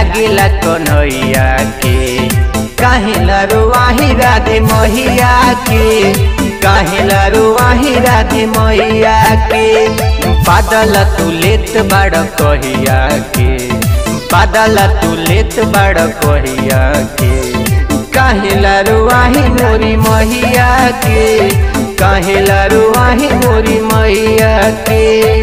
लागिला कन्हैया के। काहेला रुआही राधे मैया के, काहेला रुआही राधे मैया के। बादल तू लेत बड़ कहिया के, बादल तू लेत बड़ कहिया के। काहेला रुआही मोरी मैया के, काहेला रुआही मोरी मैया के।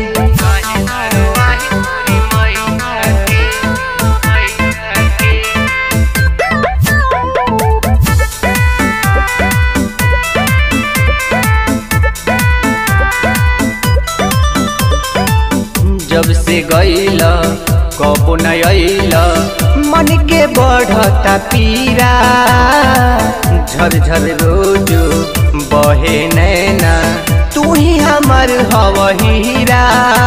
जब से गईला कबो न अइला, मन के बढ़ता पीरा। झर झर रोज बहे नैना, तू ही हमर हव हीरा।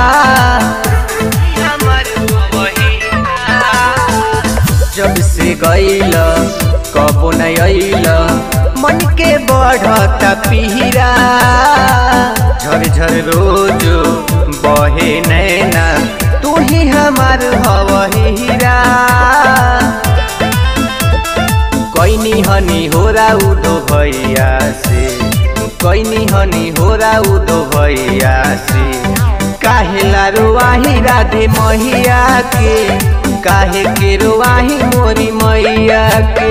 जब से गईला कबो न अइला, मन के बढ़ता पीरा। झर झर रोज बहे नैना, तू ही हमार हव हीरा। कोइनी हनी हो उदो भैया से, कोइनी हनी हो उदो भैया से। काहेला रुआही राधे मैया के, काहे के रुआही मोरी मैया के।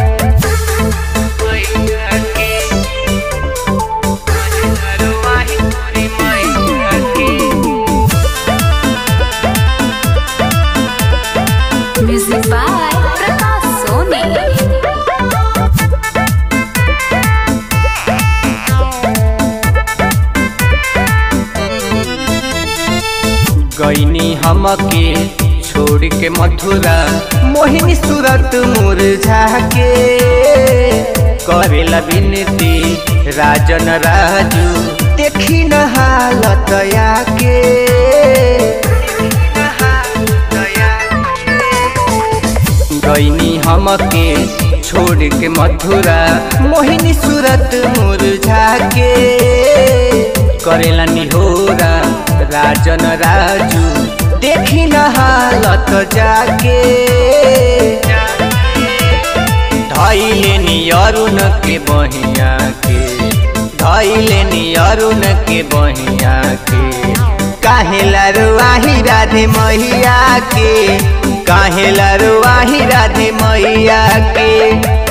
Music by Prakash Soni। गईनी हमके छोड़ के मथुरा, मोहिनी सूरत मुरझा के। करेला विनती राजन राजू, देखी न हालत आके। गईनी हमके छोड़ के मथुरा, मोहिनी सूरत मुरझा के। करेला निहोरा राजन राजू, देखी न हालत जाके। धैले नी अरुण के बहिया के, धैले नी अरुण के बहिया के। काहेला रुआही राधे मैया के, काहेला रुआही राधे मैया के।